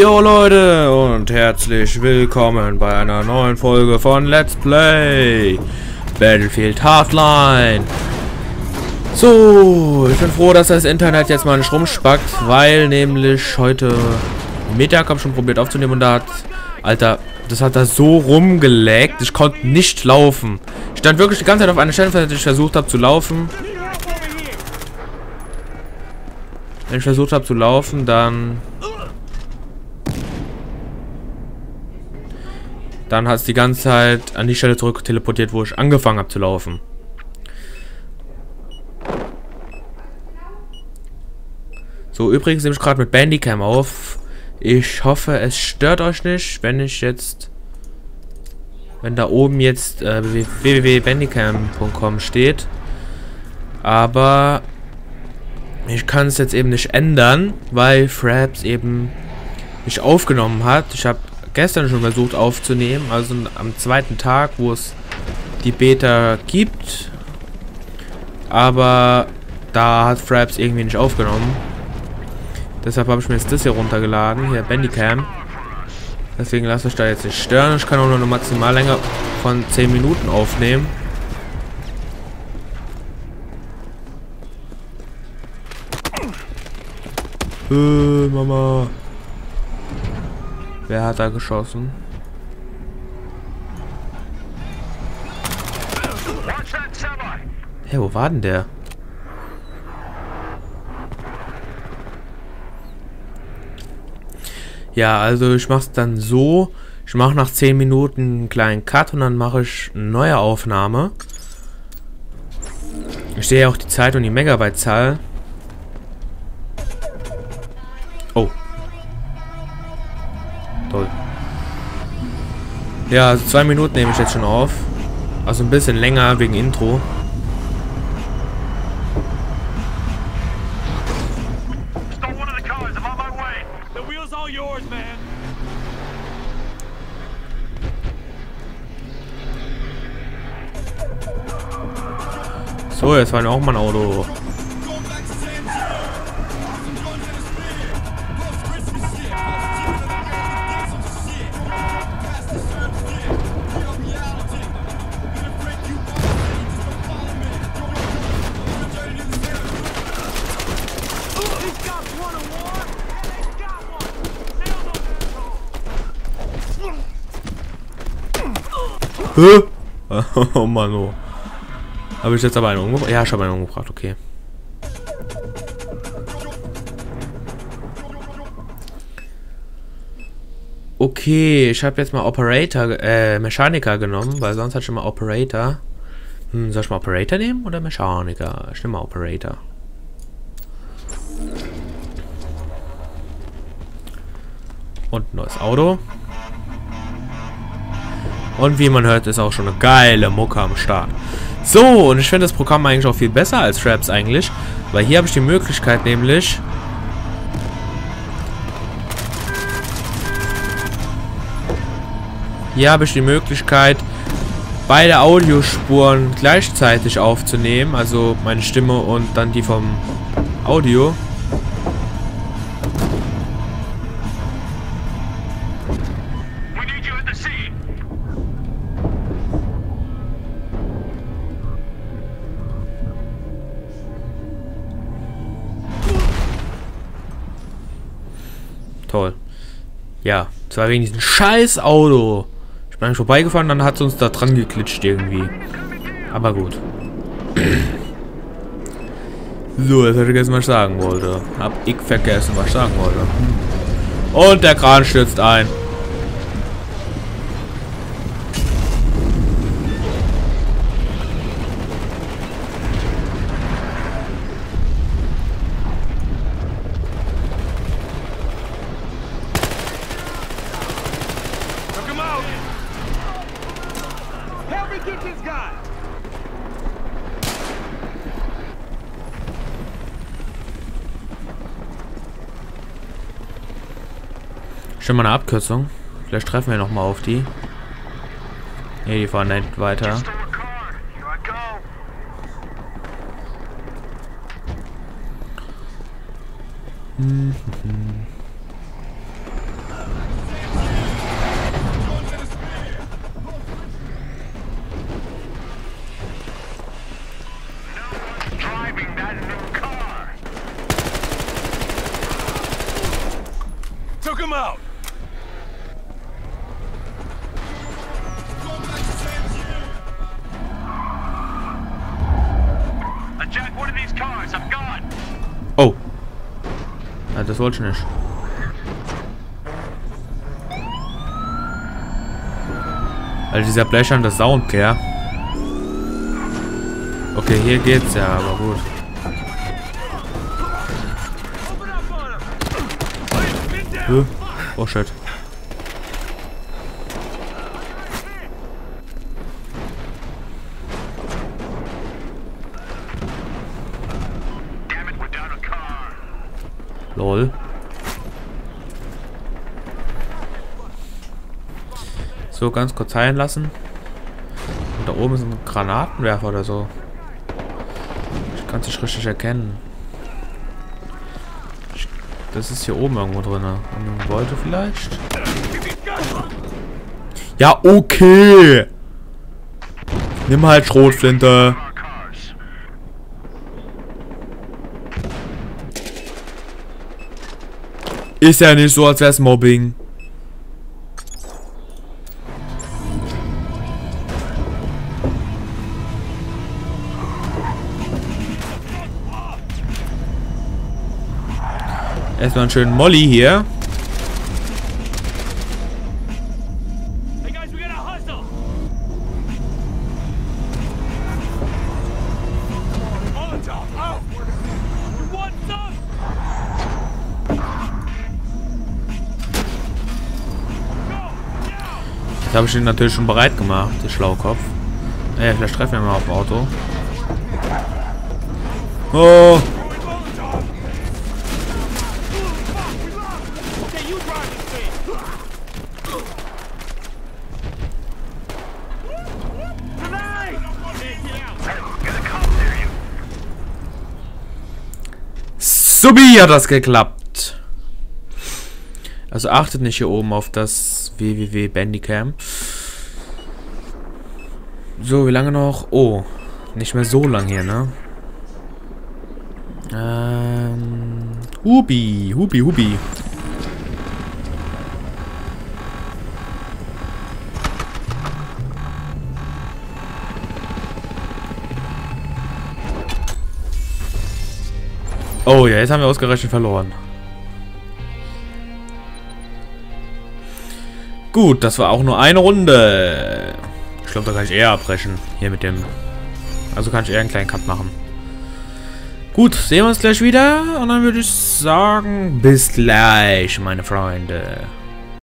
Jo Leute und herzlich willkommen bei einer neuen Folge von Let's Play Battlefield Hardline. So, ich bin froh, dass das Internet jetzt mal nicht rumspackt, weil nämlich heute Mittag habe ich schon probiert aufzunehmen und da hat, Alter, das hat da so rumgeleckt, ich konnte nicht laufen. Ich stand wirklich die ganze Zeit auf einer Stelle, als ich versucht habe zu laufen. Wenn ich versucht habe zu laufen, dann hat es die ganze Zeit an die Stelle zurück teleportiert, wo ich angefangen habe zu laufen. So, übrigens nehme ich gerade mit Bandicam auf. Ich hoffe, es stört euch nicht, wenn da oben jetzt www.bandicam.com steht. Aber ich kann es jetzt eben nicht ändern, weil Fraps eben nicht aufgenommen hat. Ich habe gestern schon versucht aufzunehmen, also am zweiten Tag, wo es die Beta gibt. Aber da hat Fraps irgendwie nicht aufgenommen. Deshalb habe ich mir jetzt das hier runtergeladen, hier Bandicam. Deswegen lasst euch da jetzt nicht stören. Ich kann auch nur eine Maximallänge von 10 Minuten aufnehmen. Mama. Wer hat da geschossen? Hey, wo war denn der? Ja, also ich mach's dann so. Ich mache nach 10 Minuten einen kleinen Cut und dann mache ich eine neue Aufnahme. Ich sehe ja auch die Zeit und die Megabyte-Zahl. Oh. Toll. Ja, also 2 Minuten nehme ich jetzt schon auf. Also ein bisschen länger wegen Intro. So, jetzt war ja auch mal ein Auto. Hä? Oh Mann, oh. Habe ich jetzt aber einen umgebracht? Ja, ich habe einen umgebracht, okay. Okay, ich habe jetzt mal Mechaniker genommen, weil sonst hatte ich immer Operator. Soll ich mal Operator nehmen oder Mechaniker? Ich nehme mal Operator. Und ein neues Auto. Und wie man hört, ist auch schon eine geile Mucke am Start. So, und ich finde das Programm eigentlich auch viel besser als Fraps eigentlich. Weil hier habe ich die Möglichkeit nämlich... Hier habe ich die Möglichkeit, beide Audiospuren gleichzeitig aufzunehmen. Also meine Stimme und dann die vom Audio. Toll. Ja, zwar wegen diesem scheiß Auto. Ich bin eigentlich vorbeigefahren, dann hat es uns da dran geklitscht irgendwie. Aber gut. So, jetzt hätte ich vergessen, was ich sagen wollte. Hab ich vergessen, was ich sagen wollte. Und der Kran stürzt ein. Schon mal eine Abkürzung. Vielleicht treffen wir noch mal auf die. Ne, die fahren nicht weiter. das wollte ich nicht. Also dieser blechernde Sound, ja. Okay, hier geht's ja, aber gut. Oh shit. Lol. So, ganz kurz heilen lassen. Und da oben ist ein Granatenwerfer oder so. Ich kann es nicht richtig erkennen. Das ist hier oben irgendwo drin. An einem Gebäude vielleicht? Ja, okay. Nimm halt Schrotflinte. Ist ja nicht so, als wäre es Mobbing. Erstmal einen schönen Molly hier. Das habe ich ihn natürlich schon bereit gemacht, der Schlaukopf. Ey, vielleicht treffen wir mal auf dem Auto. Oh! Subi, hat das geklappt. Also achtet nicht hier oben auf das www.bandicam. So, wie lange noch? Oh, nicht mehr so lang hier, ne? Hubi. Oh ja, jetzt haben wir ausgerechnet verloren. Gut, das war auch nur eine Runde. Ich glaube, da kann ich eher abbrechen. Hier mit dem... Also kann ich eher einen kleinen Cut machen. Gut, sehen wir uns gleich wieder. Und dann würde ich sagen, bis gleich, meine Freunde.